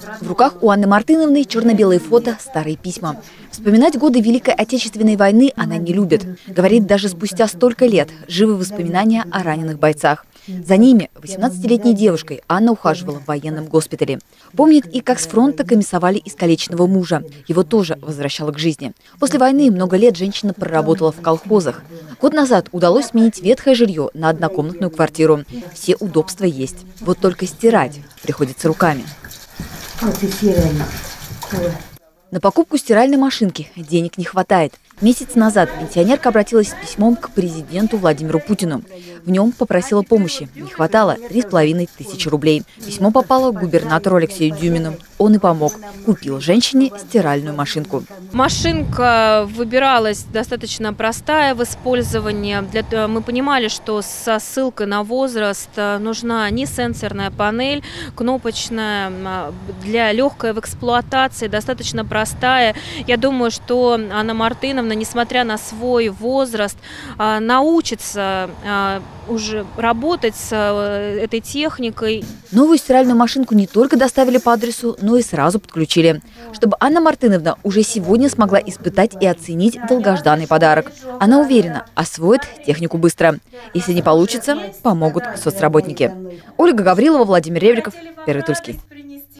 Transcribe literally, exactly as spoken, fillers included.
В руках у Анны Мартыновны черно-белые фото, старые письма. Вспоминать годы Великой Отечественной войны она не любит. Говорит, даже спустя столько лет живы воспоминания о раненых бойцах. За ними, восемнадцатилетней девушкой, Анна ухаживала в военном госпитале. Помнит и как с фронта комиссовали искалеченного мужа. Его тоже возвращало к жизни. После войны много лет женщина проработала в колхозах. Год назад удалось сменить ветхое жилье на однокомнатную квартиру. Все удобства есть. Вот только стирать приходится руками. На покупку стиральной машинки денег не хватает. Месяц назад пенсионерка обратилась с письмом к президенту Владимиру Путину. В нем попросила помощи. Не хватало три с половиной тысячи рублей. Письмо попало к губернатору Алексею Дюмину. Он и помог. Купил женщине стиральную машинку. Машинка выбиралась достаточно простая в использовании. Для, мы понимали, что со ссылкой на возраст нужна не сенсорная панель, кнопочная, для легкой в эксплуатации, достаточно простая. Я думаю, что Анна Мартыновна, несмотря на свой возраст, научится уже работать с этой техникой. Новую стиральную машинку не только доставили по адресу, но и сразу подключили, чтобы Анна Мартыновна уже сегодня смогла испытать и оценить долгожданный подарок. Она уверена, освоит технику быстро. Если не получится, помогут соцработники. Ольга Гаврилова, Владимир Ревриков, Первый Тульский.